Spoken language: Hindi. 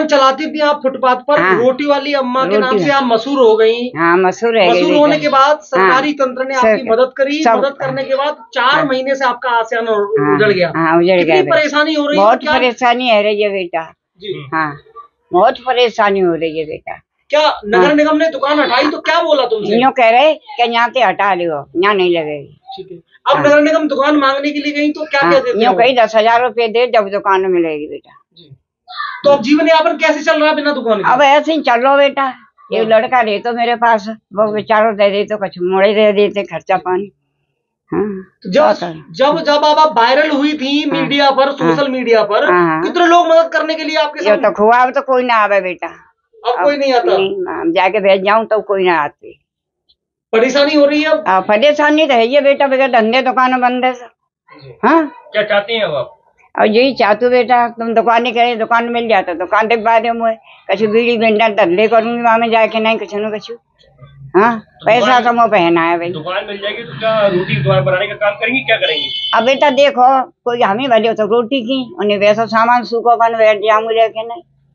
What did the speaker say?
दुकान चलाती थी आप फुटपाथ पर। हाँ, रोटी वाली अम्मा के नाम से आप मशहूर हो गई। हाँ, मशहूर है। मशहूर होने के बाद सरकारी हाँ, तंत्र ने आपकी मदद करी। मदद करने के बाद 4 महीने से आपका आसियाना उजड़ गया। हाँ, उजड़ गया। कितनी परेशानी हो रही है? बहुत परेशानी है रही है बेटा जी। हाँ, बहुत परेशानी हो रही है बेटा। क्या नगर निगम ने दुकान हटाई तो क्या बोला तुमसे? यूँ कह रहे कि यहाँ से हटा लियो, यहाँ नहीं लगेगी। ठीक है। अब नगर निगम दुकान मांगने के लिए गई तो क्या क्या देते? यूँ कही 10,000 रुपए दे जब दुकान मिलेगी बेटा। तो अब जीवन यापन कैसे चल रहा है बिना दुकान के? अब ऐसे ही चल रहा बेटा। ये लड़का रहे तो मेरे पास वो बेचारों दे दे तो कुछ मोड़े दे देते खर्चा पानी। हाँ, तो जब आप वायरल हुई थी मीडिया पर, सोशल मीडिया पर, कितने लोग मदद करने के लिए आपके साथ? तो खुआ अब तो कोई ना आवे बेटा। अब कोई नहीं आता? नहीं, जाके भेज जाऊं तो कोई ना आते। परेशानी हो रही है अब? परेशानी तो है ये बेटा, बगैर धंधे दुकान बंद है। हाँ, क्या चाहती हैं आप? और यही चाहती बेटा, तुम दुकान नहीं करे, दुकान मिल जाता दुकान दिखवा दे मुझे। कछु बीड़ी बिंडा धंधे करूंगी वहां में जाके, नहीं कुछ न कुछ। हाँ, पैसा तो मुँह पहना है भाई। दुकान मिल जाएगी तो क्या रोटी दुकान बनाने का काम करेंगी? क्या करेंगी? अब बेटा देखो, कोई हम ही भले हो तो रोटी की, उन्हें वैसा सामान सूखा बन बैठ जाऊंगी लेके नहीं।